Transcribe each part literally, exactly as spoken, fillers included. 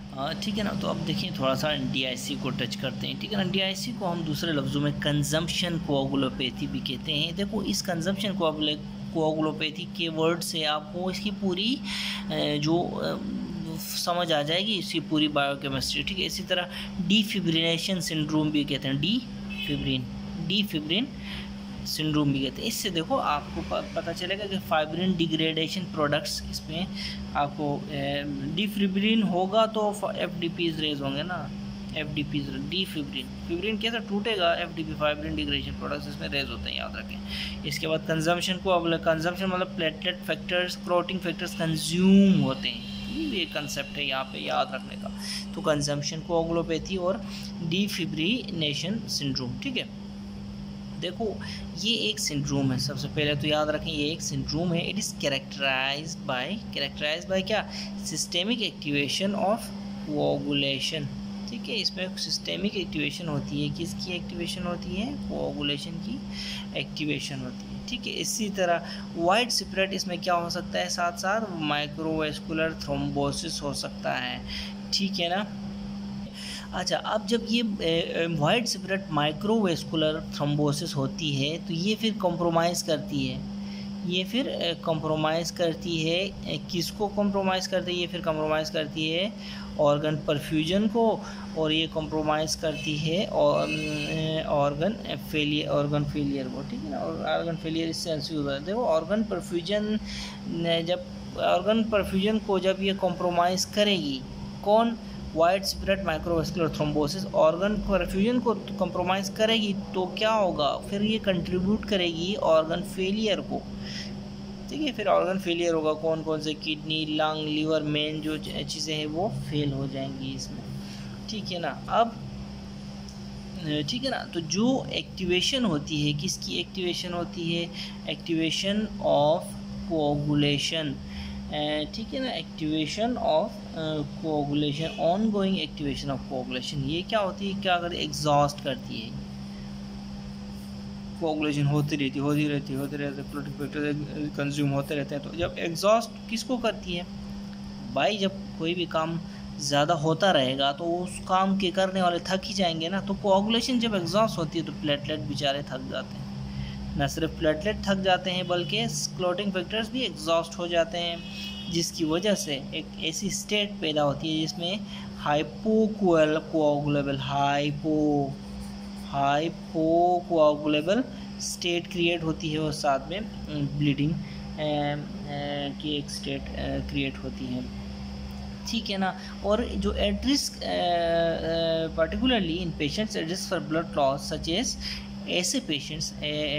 ठीक है ना। तो अब देखिए थोड़ा सा डी आई सी को टच करते हैं, ठीक है ना। डी आई सी को हम दूसरे लफ्ज़ों में कंजम्पशन कोआगुलोपैथी भी कहते हैं। देखो इस कंजम्पशन कोआगुलोपैथी के वर्ड से आपको इसकी पूरी जो समझ आ जाएगी, इसकी पूरी बायोकेमिस्ट्री, ठीक है। इसी तरह डीफिब्रिलेशन सिंड्रोम भी कहते हैं, D fibrin D fibrin syndrome भी कहते हैं। इससे देखो आपको पता चलेगा कि फाइब्रिन डिग्रेडेशन प्रोडक्ट्स, इसमें आपको डिफिब्रिन होगा तो एफ डी पीज रेज होंगे ना, F D Ps D fibrin fibrin कैसे टूटेगा, F D P fibrin degradation products इसमें रेज होते हैं, याद रखें। इसके बाद कंजम्पशन को, अब कंजम्पशन मतलब platelet factors clotting factors consume होते हैं, ये कंसेप्ट है यहाँ पे याद रखने का। तो कंजम्पशन कोआगुलोपैथी और डिफिब्रिनेशन सिंड्रोम, ठीक है। देखो ये एक सिंड्रोम है, सबसे पहले तो याद रखें ये एक सिंड्रोम है। It is characterise by characterise by क्या, सिस्टेमिक एक्टिवेशन ऑफ कोआगुलेशन, ठीक है। इसमें सिस्टेमिक एक्टिवेशन होती है, किसकी एक्टिवेशन होती है, कोआगुलेशन की एक्टिवेशन होती है, ठीक है। इसी तरह वाइड स्प्रेड, इसमें क्या हो सकता है, साथ साथ माइक्रोवेस्कुलर थ्रोम्बोसिस हो सकता है, ठीक है ना। अच्छा, अब जब ये वाइड स्प्रेड माइक्रोवेस्कुलर थ्रोम्बोसिस होती है तो ये फिर कॉम्प्रोमाइज़ करती है, ये फिर कॉम्प्रोमाइज़ करती है, किसको कॉम्प्रोमाइज़ करती है, ये फिर कॉम्प्रोमाइज़ करती है ऑर्गन परफ्यूजन को, और ये कॉम्प्रोमाइज़ करती है ऑर्गन फेलियर ऑर्गन फेलियर को, ठीक है ना। और ऑर्गन फेलियर इससे इंस्यूज होता है। देखो ऑर्गन परफ्यूजन, जब ऑर्गन परफ्यूजन को जब ये कॉम्प्रोमाइज़ करेगी, कौन, wide spread microvascular thrombosis organ perfusion को कंप्रोमाइज़ करेगी, तो क्या होगा, फिर ये कंट्रीब्यूट करेगी ऑर्गन फेलियर को, ठीक है। फिर ऑर्गन फेलियर होगा, कौन कौन से, किडनी, लंग, लीवर, मेन जो चीज़ें हैं वो फेल हो जाएंगी इसमें, ठीक है ना। अब ठीक है ना, तो जो एक्टिवेशन होती है, किसकी एक्टिवेशन होती है, एक्टिवेशन ऑफ कोआगुलेशन, ठीक है ना, activation of coagulation, on going activation of coagulation, ये क्या होती है, क्या करती है, एग्जॉस्ट करती है, कोआगुलेशन होती रहती होती रहती होते रहते क्लोटिंग फैक्टर कंज्यूम होते रहते हैं। तो जब एग्जॉस्ट किसको करती है भाई, जब कोई भी काम ज़्यादा होता रहेगा तो उस काम के करने वाले थक ही जाएंगे ना। तो कोआगुलेशन जब एग्जॉस्ट होती है तो प्लेटलेट बेचारे थक जाते हैं, न सिर्फ प्लेटलेट थक जाते हैं बल्कि क्लोटिंग फैक्टर्स भी एग्जॉस्ट हो जाते हैं, जिसकी वजह से एक ऐसी स्टेट पैदा होती है जिसमें hypocoagulable hypo hypocoagulable state create होती है, और साथ में ब्लीडिंग की एक स्टेट क्रिएट होती है, ठीक है ना। और जो at risk particularly in patients at risk for blood loss such as, ऐसे पेशेंट्स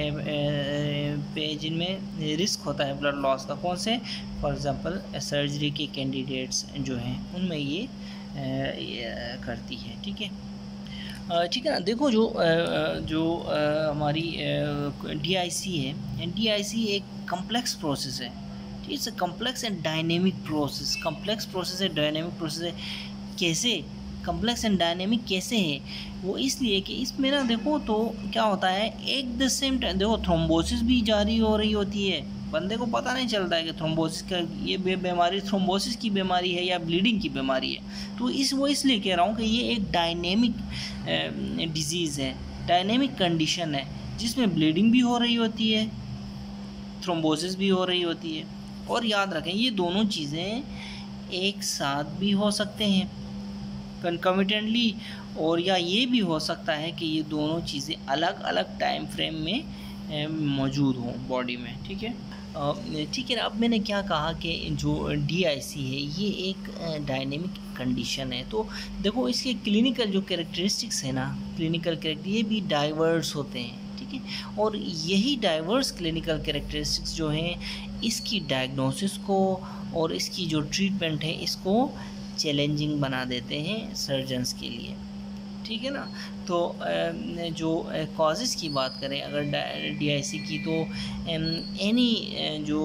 पे जिनमें रिस्क होता है ब्लड लॉस का, कौन से, फॉर एग्जांपल सर्जरी के कैंडिडेट्स जो हैं उनमें ये, ये करती है, ठीक है, ठीक है ना। देखो जो जो हमारी डी आई सी है, डी आई सी एक कम्प्लेक्स प्रोसेस है, it's a complex and dynamic process, complex process है, डायनेमिक प्रोसेस है। कैसे कम्प्लेक्स एंड डायनेमिक कैसे है, वो इसलिए कि इसमें ना देखो तो क्या होता है, एक द सेम टाइम देखो थ्रोम्बोसिस भी जारी हो रही होती है, बंदे को पता नहीं चलता है कि थ्रोम्बोसिस का ये बीमारी थ्रोम्बोसिस की बीमारी है या ब्लीडिंग की बीमारी है। तो इस वो इसलिए कह रहा हूँ कि ये एक डायनेमिक डिजीज़ है, डायनेमिक कंडीशन है, जिसमें ब्लीडिंग भी हो रही होती है, थ्रोम्बोसिस भी हो रही होती है। और याद रखें ये दोनों चीज़ें एक साथ भी हो सकते हैं कंकमिटेंटली, और या ये भी हो सकता है कि ये दोनों चीज़ें अलग अलग टाइम फ्रेम में मौजूद हों बॉडी में, ठीक है, ठीक है। अब मैंने क्या कहा कि जो डी आई सी है ये एक डायनेमिक कंडीशन है। तो देखो इसके क्लिनिकल जो कैरेक्टरिस्टिक्स है ना, क्लिनिकल कैरेक्टर ये भी डाइवर्स होते हैं, ठीक है। और यही डाइवर्स क्लिनिकल कैरेक्टरिस्टिक्स जो हैं इसकी डायग्नोसिस को और इसकी जो ट्रीटमेंट है इसको चैलेंजिंग बना देते हैं सर्जन्स के लिए, ठीक है ना। तो जो कॉजेज़ की बात करें अगर डी आई सी की, तो एनी जो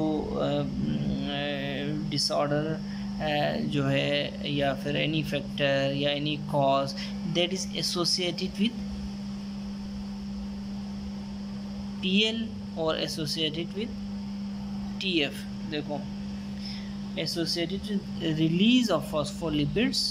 डिसऑर्डर जो है या फिर एनी फैक्टर या any cause that is associated with T L और एसोसिएटेड विद टी एफ, देखो associated with release of phospholipids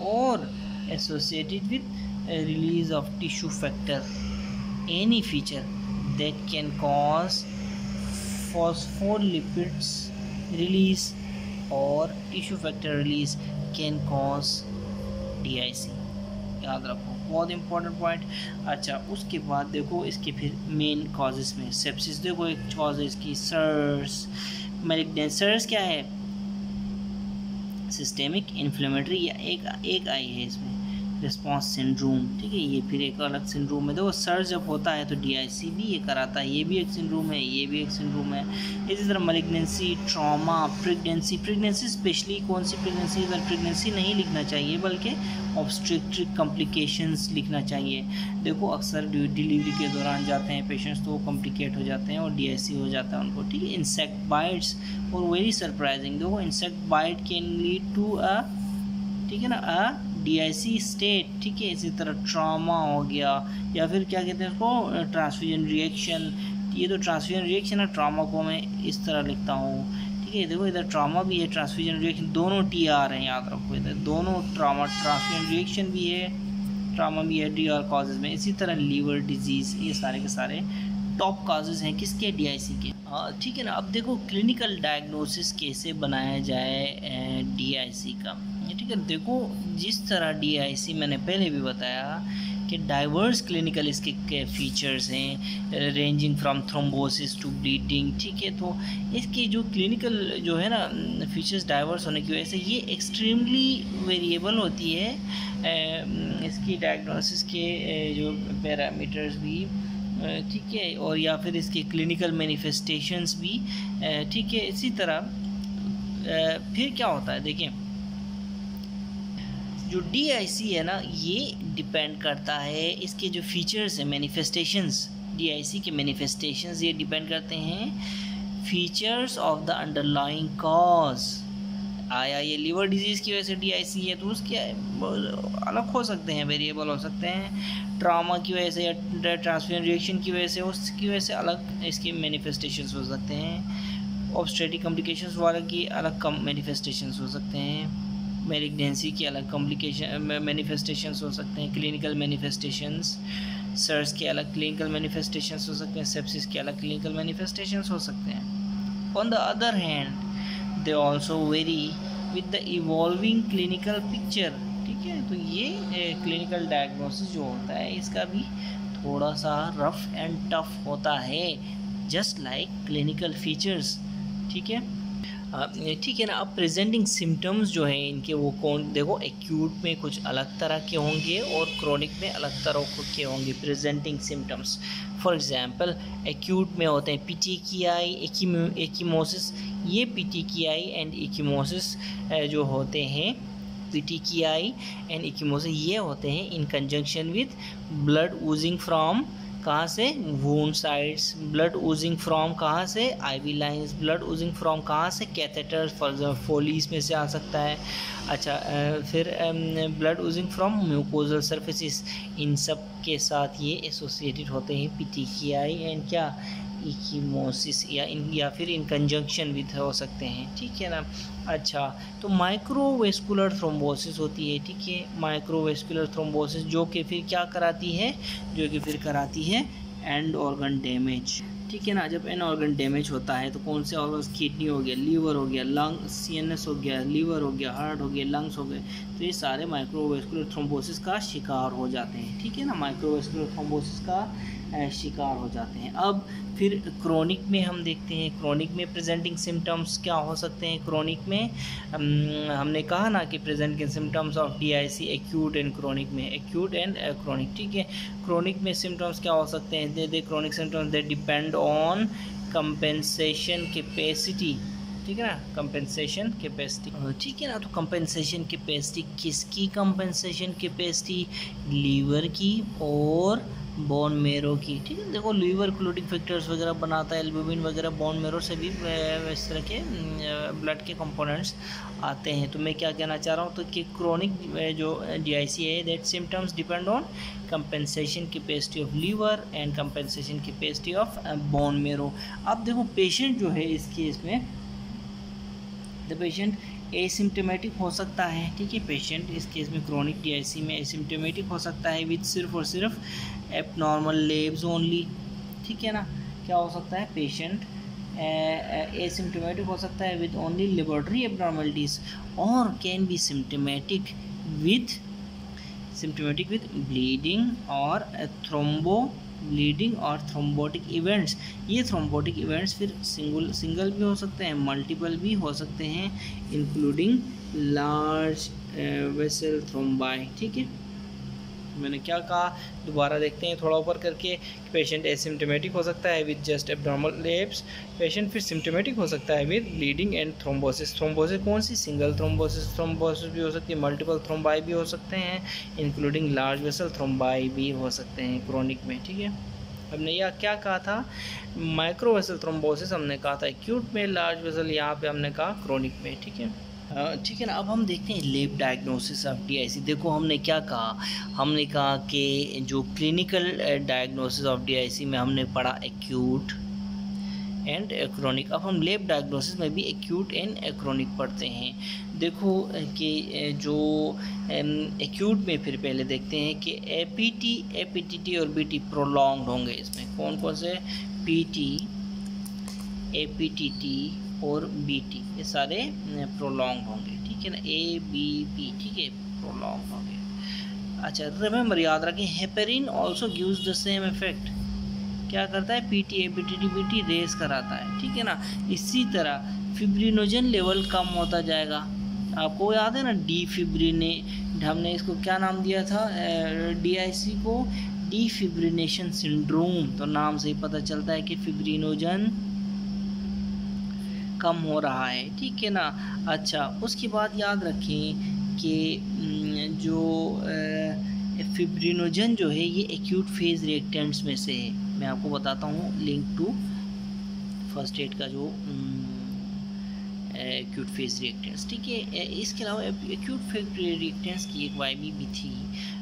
or associated with a release of tissue factor, any feature that can cause phospholipids release or tissue factor release can cause D I C। याद रखो, बहुत important point. अच्छा, उसके बाद देखो इसके फिर main causes में सेप्सिस, देखो एक कॉज है इसकी सर्स मैलिग्नेंस। सर्स क्या है? सिस्टेमिक इन्फ्लेमेटरी, या एक एक आई है इसमें रिस्पॉन्स सिंड्रोम, ठीक है। ये फिर एक अलग सिंड्रोम है। देखो सर्ज जब होता है तो डीआईसी भी ये कराता है, ये भी एक सिंड्रोम है, ये भी एक सिंड्रोम है। इसी तरह malignancy, trauma, pregnancy. Pregnancy specially कौन सी प्रेगनेंसी? इधर प्रेगनेंसी नहीं लिखना चाहिए बल्कि ऑब्स्टेट्रिक कॉम्प्लिकेशंस लिखना चाहिए। देखो अक्सर डिलीवरी के दौरान जाते हैं पेशेंट्स तो वो कॉम्प्लिकेट हो जाते हैं और डीआईसी हो जाता है उनको, ठीक है। इंसेक्ट बाइट्स, और वेरी सरप्राइजिंग, देखो insect bite can lead to a, ठीक है ना, अ डीआईसी स्टेट, ठीक है। इसी तरह ट्रॉमा हो गया, या फिर क्या कहते हैं उसको, ट्रांसफ्यूजन रिएक्शन। ये तो ट्रांसफ्यूजन रिएक्शन है, ट्रॉमा को मैं इस तरह लिखता हूँ, ठीक है। देखो इधर ट्रॉमा भी है, ट्रांसफ्यूजन रिएक्शन, दोनों टी आर हैं, याद रखो इधर दोनों ट्रॉमा, ट्रांसफ्यूजन रिएक्शन भी है, ट्रॉमा भी है टी आर कॉजेज में। इसी तरह लीवर डिजीज़, ये सारे के सारे टॉप कॉजेज हैं किसके? डीआईसी के, ठीक है ना। अब देखो क्लिनिकल डायग्नोसिस कैसे बनाया जाए डीआईसी का, ठीक है। देखो जिस तरह डीआईसी मैंने पहले भी बताया कि डाइवर्स क्लिनिकल इसके फीचर्स हैं, ranging from thrombosis to bleeding, ठीक है। तो इसके जो क्लिनिकल जो है ना फीचर्स डाइवर्स होने की वजह से ये एक्सट्रीमली वेरिएबल होती है, इसकी डायग्नोसिस के जो पैरामीटर्स भी, ठीक है, और या फिर इसके क्लिनिकल मैनिफेस्टेशंस भी, ठीक है। इसी तरह फिर क्या होता है, देखिए जो डीआईसी है ना ये डिपेंड करता है, इसके जो फीचर्स हैं, मैनिफेस्टेशंस, डीआईसी के मैनिफेस्टेशंस ये डिपेंड करते हैं features of the underlying cause. आया ये लीवर डिजीज़ की वजह से डीआईसी है तो उसके अलग हो सकते हैं, वेरिएबल हो सकते हैं। ट्रॉमा की वजह से या ट्रांसफ्यूजन रिएक्शन की वजह से, उसकी वजह से अलग इसके मैनिफेस्टेशंस हो सकते हैं। ऑब्स्टेट्रिक कॉम्प्लिकेशंस वाले की अलग कम मैनिफेस्टेशंस हो सकते हैं। मैलिग्नेंसी की अलग कॉम्प्लिकेशन मैनिफेस्टेशंस हो सकते हैं, क्लिनिकल मैनिफेस्टेशंस। सर्स के अलग क्लिनिकल मैनिफेस्टेशंस हो सकते हैं, सेप्सिस के अलग क्लिनिकल मैनिफेस्टेशंस हो सकते हैं। On the other hand they also vary with the evolving clinical picture, ठीक है। तो ये क्लिनिकल डायग्नोसिस जो होता है इसका भी थोड़ा सा रफ एंड टफ होता है, जस्ट लाइक क्लिनिकल फीचर्स, ठीक है, ठीक है ना। अब प्रेजेंटिंग सिम्टम्स जो हैं इनके वो कौन, देखो एक्यूट में कुछ अलग तरह के होंगे और क्रोनिक में अलग तरह के होंगे presenting symptoms. For example acute में होते हैं पिटिकियाई, एकिमोसिस। ये पिटिकियाई एंड एकिमोसिस जो होते हैं, पिटिकियाई एंड एकिमोसिस ये होते हैं in conjunction with blood oozing from, कहाँ से? Wound sites. Blood oozing from कहाँ से? IV lines. Blood oozing from कहाँ से? कैथेटर्स, फॉर एग्जाम्पल फोलीज में से आ सकता है। अच्छा, फिर blood oozing from mucosal surfaces, इन सब के साथ ये एसोसिएटेड होते हैं पिटिकियाई एंड क्या, इकीमोसिस, या इन या फिर इन कंजंक्शन विद हो सकते हैं, ठीक है ना। अच्छा, तो माइक्रोवेस्कुलर थ्रोम्बोसिस होती है, ठीक है। माइक्रोवेस्कुलर थ्रोम्बोसिस जो कि फिर क्या कराती है, जो कि फिर कराती है एंड ऑर्गन डैमेज, ठीक है ना। जब एंड ऑर्गन डैमेज होता है तो कौन से ऑर्गन्स, किडनी हो गया, लीवर हो गया, लंग, सीएनएस हो गया, लीवर हो गया, हार्ट हो गया, लंग्स हो गए, तो ये सारे माइक्रोवेस्कुलर थ्रोम्बोसिस का शिकार हो जाते हैं, ठीक है ना। माइक्रोवेस्कुलर थ्रोम्बोसिस का शिकार हो जाते हैं। अब फिर क्रोनिक में हम देखते हैं, क्रोनिक में प्रेजेंटिंग सिम्टम्स क्या हो सकते हैं। क्रोनिक में हम, हमने कहा ना कि presenting symptoms of DIC acute and chronic में, एक्यूट एंड क्रोनिक, ठीक है। क्रोनिक में सिम्टम्स क्या हो सकते हैं, they they chronic symptoms they depend on compensation capacity, ठीक है ना, कंपेंसेशन कैपेसिटी, ठीक है ना। तो कंपेंसेशन कैपेसिटी किसकी, कंपेंसेशन कैपेसिटी लीवर की और बोन मेरो की, ठीक है। देखो लीवर क्लोटिंग फैक्टर्स वगैरह बनाता है, एल्बुमिन वगैरह बोन मेरो से भी इस तरह के ब्लड के कंपोनेंट्स आते हैं। तो मैं क्या कहना चाह रहा हूँ, तो कि क्रोनिक जो डीआईसी है that symptoms depend on compensation capacity of liver and compensation capacity of bone marrow. अब देखो पेशेंट जो है इस केस में, द पेशेंट एसिम्टोमेटिक हो सकता है, ठीक है। पेशेंट इस केस में क्रोनिक डीआईसी में एसिम्टोमेटिक हो सकता है विद सिर्फ और सिर्फ एबनॉर्मल लेब्स ओनली, ठीक है ना। क्या हो सकता है, पेशेंट एसिम्टोमेटिक हो सकता है विद ओनली लेबोरेटरी एबनॉर्मलिटीज और can be symptomatic with symptomatic with bleeding और थ्रोम्बो ब्लीडिंग और थ्रोम्बोटिक इवेंट्स। ये थ्रोम्बोटिक इवेंट्स फिर सिंगल सिंगल भी हो सकते हैं, मल्टीपल भी हो सकते हैं, इंक्लूडिंग लार्ज वेसल थ्रोम्बाई, ठीक है। मैंने क्या कहा, दोबारा देखते हैं थोड़ा ऊपर करके। पेशेंट एसिम्टोमेटिक हो सकता है with just abnormal labs. Patient फिर सिम्टोमेटिक हो सकता है with bleeding and thrombosis. Thrombosis कौन सी, सिंगल थ्रोम्बोसिस थ्रोम्बोसिस भी हो सकती है, मल्टीपल थ्रोम्बाई भी हो सकते हैं, इंक्लूडिंग लार्ज वेसल थ्रोम्बाई भी हो सकते हैं क्रोनिक में, ठीक है। हमने यह क्या कहा था, माइक्रो वेसल थ्रोम्बोसिस हमने कहा था एक्यूट में, लार्ज वेसल यहाँ पे हमने कहा क्रोनिक में, ठीक है, ठीक है ना। अब हम देखते हैं लेब डायग्नोसिस ऑफ डीआईसी। देखो हमने क्या कहा, हमने कहा कि जो क्लिनिकल डायग्नोसिस ऑफ डीआईसी में हमने पढ़ा एक्यूट एंड क्रोनिक। अब हम लेब डायग्नोसिस में भी एक्यूट एंड क्रोनिक पढ़ते हैं। देखो कि जो एक्यूट में फिर पहले देखते हैं कि एपीटी एपीटीटी और बीटी प्रोलॉन्ग्ड होंगे। इसमें कौन कौन से, पीटी एपीटीटी और बीटी ये सारे प्रोलॉन्ग होंगे, ठीक है ना, ए बी पी, ठीक है, प्रोलॉन्ग होंगे। अच्छा रिमेंबर, याद रखें, heparin also gives the same effect. क्या करता है, पीटी एपीटीटी बीटी रेस कराता है, ठीक है ना। इसी तरह फिब्रिनोजन लेवल कम होता जाएगा। आपको याद है ना, डी फिब्रिने, हमने इसको क्या नाम दिया था डीआईसी को, डीफिब्रिनेशन सिंड्रोम। तो नाम से ही पता चलता है कि फिब्रिनोजन कम हो रहा है, ठीक है ना। अच्छा उसके बाद याद रखें कि जो फिब्रिनोजन जो है ये एक्यूट फेज रिएक्टेंट्स में से है। मैं आपको बताता हूँ लिंक टू फर्स्ट एड का जो एक्यूट फेज रिएक्टेंट्स, ठीक है। इसके अलावा एक्यूट फेज रिएक्टेंट्स की एक वाइमी भी थी,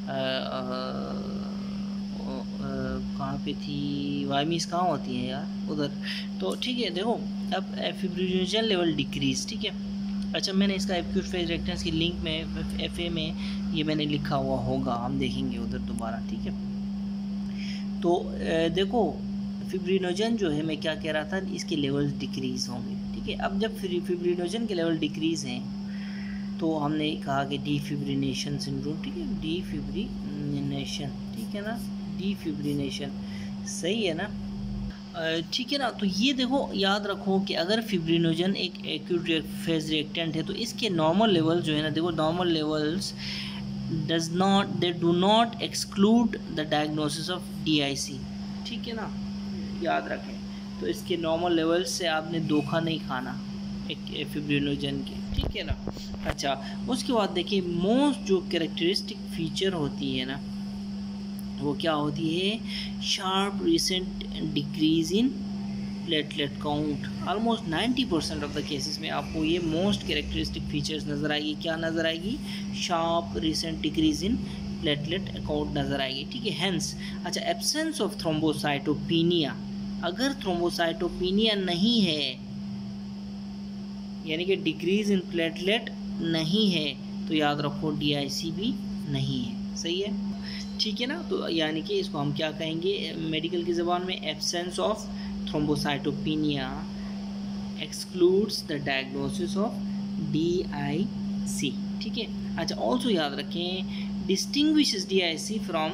कहाँ पे थी, वाइमीज कहाँ होती हैं यार, उधर। तो ठीक है, देखो अब फिब्रिनोजन लेवल डिक्रीज, ठीक है। अच्छा मैंने इसका एक्यूट फेज रिएक्टेंस की लिंक में एफ ए में ये मैंने लिखा हुआ होगा, हम देखेंगे उधर दोबारा, ठीक है। तो देखो फिब्रिनोजन जो है, मैं क्या कह रहा था, इसके लेवल्स डिक्रीज होंगे, ठीक है। अब जब फिब्रिनोजन के लेवल डिक्रीज हैं तो हमने कहा कि डीफिब्रिनेशन सिंड्रोम, ठीक है, डीफिब्रिनेशन, ठीक है ना, डीफिब्रिनेशन, सही है ना, ठीक है ना। तो ये देखो याद रखो कि अगर फिब्रिनोजन एक एक्यूट फेज रिएक्टेंट है तो इसके नॉर्मल लेवल जो है ना, देखो normal levels does not they do not exclude the diagnosis of DIC, ठीक है ना, याद रखें। तो इसके नॉर्मल लेवल्स से आपने धोखा नहीं खाना एक फिब्रिनोजन के, ठीक है ना। अच्छा उसके बाद देखिए मोस्ट जो कैरेक्टरिस्टिक फीचर होती है ना, वो क्या होती है, sharp recent decrease in platelet count. Almost ninety percent of the cases में आपको ये मोस्ट कैरेक्टरिस्टिक फीचर्स नज़र आएगी। क्या नज़र आएगी, sharp recent decrease in platelet count नज़र आएगी, ठीक है। हेंस अच्छा एब्सेंस ऑफ थ्रोम्बोसाइटोपिनिया, अगर थ्रोम्बोसाइटोपिनिया नहीं है यानी कि डिक्रीज इन प्लेटलेट नहीं है तो याद रखो डीआईसी भी नहीं है, सही है, ठीक है ना। तो यानी कि इसको हम क्या कहेंगे मेडिकल की ज़बान में, absence of thrombocytopenia excludes the diagnosis of DIC, ठीक है। अच्छा ऑल्सो याद रखें, डिस्टिंग्विशेस डीआईसी फ्रॉम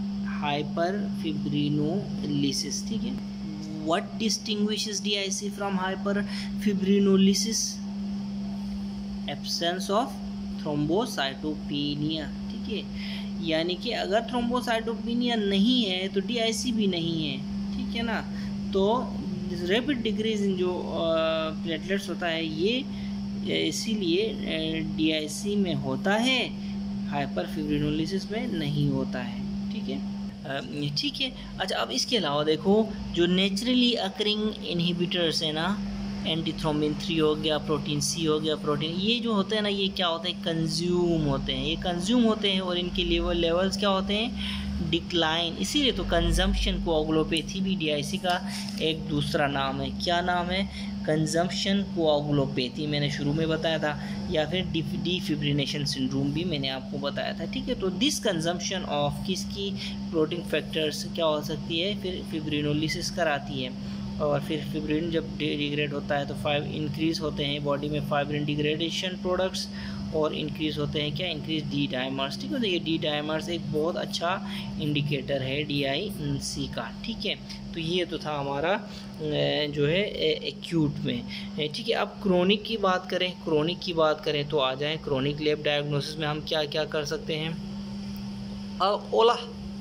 हाइपरफिब्रिनोलिसिस, ठीक है। What distinguishes DIC from hyperfibrinolysis, absence of thrombocytopenia, ठीक है। यानी कि अगर थ्रोम्बोसाइटोपिनिया नहीं है तो डीआईसी भी नहीं है, ठीक है ना। तो रैपिड डिक्रीज इन जो प्लेटलेट्स होता है ये इसीलिए डीआईसी में होता है, हाइपरफिब्रिनोलिसिस में नहीं होता है, ठीक है, ठीक है। अच्छा अब इसके अलावा देखो जो नेचुरली अकरिंग इनहिबिटर्स है ना, एंटीथ्रोम्बिन थ्री हो गया, प्रोटीन सी हो गया, प्रोटीन ये जो होते हैं ना, ये क्या होते हैं, कंज्यूम होते हैं, ये कंज्यूम होते हैं और इनके लेवल लेवल्स क्या होते हैं, डिक्लाइन। इसीलिए तो कंजम्पशन कोआगुलोपैथी भी डीआईसी का एक दूसरा नाम है। क्या नाम है, कंजम्पशन कोआगुलोपैथी मैंने शुरू में बताया था, या फिर डिफिब्रिनेशन सिंड्रोम भी मैंने आपको बताया था, ठीक है। तो दिस कंजम्पशन ऑफ किसकी क्लोटिंग फैक्टर्स क्या हो सकती है, फिर फिब्रिनोलिसिस कराती है, और फिर फिब्रिन जब डिग्रेड होता है तो फाइव इंक्रीज़ होते हैं बॉडी में फाइब्रिन डिग्रेडेशन प्रोडक्ट्स, और इंक्रीज़ होते हैं क्या, इंक्रीज डी डायमर्स, ठीक है। तो ये डी डायमर्स एक बहुत अच्छा इंडिकेटर है डी आई सी का, ठीक है। तो ये तो था हमारा जो है एक्यूट में, ठीक है। अब क्रोनिक की बात करें, क्रोनिक की बात करें तो आ जाएं क्रोनिक लैब डायग्नोसिस में हम क्या क्या कर सकते हैं। अब ओला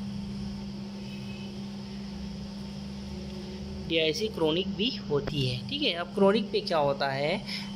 डी आई सी क्रोनिक भी होती है, ठीक है। अब क्रोनिक पे क्या होता है,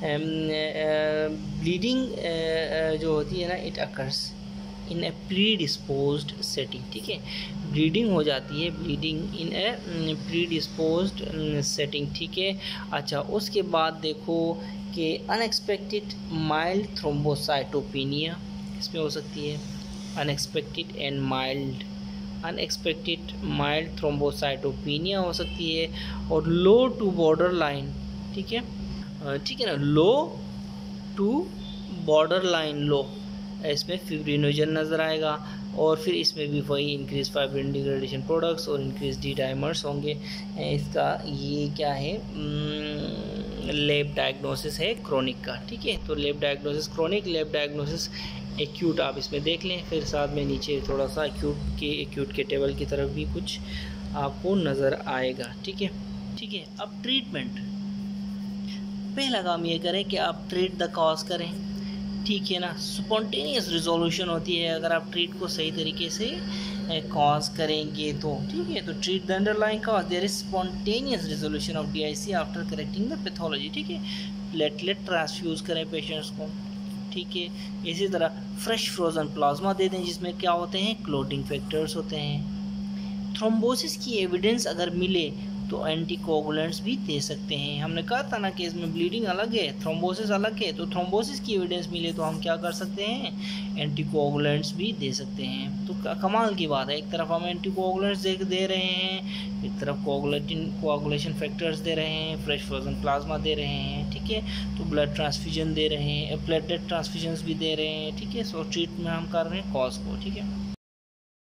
ब्लीडिंग जो होती है ना, it occurs in a predisposed setting, ठीक है। ब्लीडिंग हो जाती है, bleeding in a predisposed setting, ठीक है। अच्छा, उसके बाद देखो कि अनएक्सपेक्टेड माइल्ड थ्रोम्बोसाइटोपेनिया इसमें हो सकती है, unexpected and mild unexpected mild thrombocytopenia हो सकती है, और लो टू बॉर्डर लाइन, ठीक है, ठीक है ना, low to borderline low, इसमें फिब्रिनोजन नज़र आएगा, और फिर इसमें भी वही इंक्रीज फाइब्रिन डिग्रेडेशन प्रोडक्ट्स और इंक्रीज डी डायमर्स होंगे। इसका ये क्या है, लैब डायग्नोसिस है क्रोनिक का, ठीक है। तो lab diagnosis chronic, lab diagnosis acute आप इसमें देख लें, फिर साथ में नीचे थोड़ा सा एक्यूट के एक्यूट के टेबल की तरफ भी कुछ आपको नज़र आएगा, ठीक है, ठीक है। अब ट्रीटमेंट, पहला काम ये करें कि आप ट्रीट द कॉज करें, ठीक है ना। स्पॉन्टेनियस रिजोल्यूशन होती है अगर आप ट्रीट को सही तरीके से कॉज करेंगे तो, ठीक है। तो treat the underlying cause, there is spontaneous resolution of D I C after correcting the pathology, ठीक है। प्लेटलेट ट्रांसफ्यूज करें पेशेंट्स को, ठीक है। इसी तरह फ्रेश फ्रोजन प्लाज्मा दे दें जिसमें क्या होते हैं, क्लोटिंग फैक्टर्स होते हैं। थ्रोम्बोसिस की एविडेंस अगर मिले तो एंटीकोगुलेंट्स भी दे सकते हैं। हमने कहा था ना कि इसमें ब्लीडिंग अलग है, थ्रोम्बोसिस अलग है, तो थ्रोम्बोसिस की एविडेंस मिले तो हम क्या कर सकते हैं, एंटीकोगुलेंट्स भी दे सकते हैं। तो कमाल की बात है, एक तरफ हम एंटीकोगुलेंट्स दे दे रहे हैं, एक तरफ कोगुलेटिन कोआगुलेशन फैक्टर्स दे रहे हैं, फ्रेश फ्रोजन प्लाज्मा दे रहे हैं, ठीक है। तो ब्लड ट्रांसफ्यूजन दे रहे हैं, प्लेटलेट ट्रांसफ्यूजन्स भी दे रहे हैं, ठीक है। सो ट्रीटमेंट हम कर रहे हैं कॉज को, ठीक है।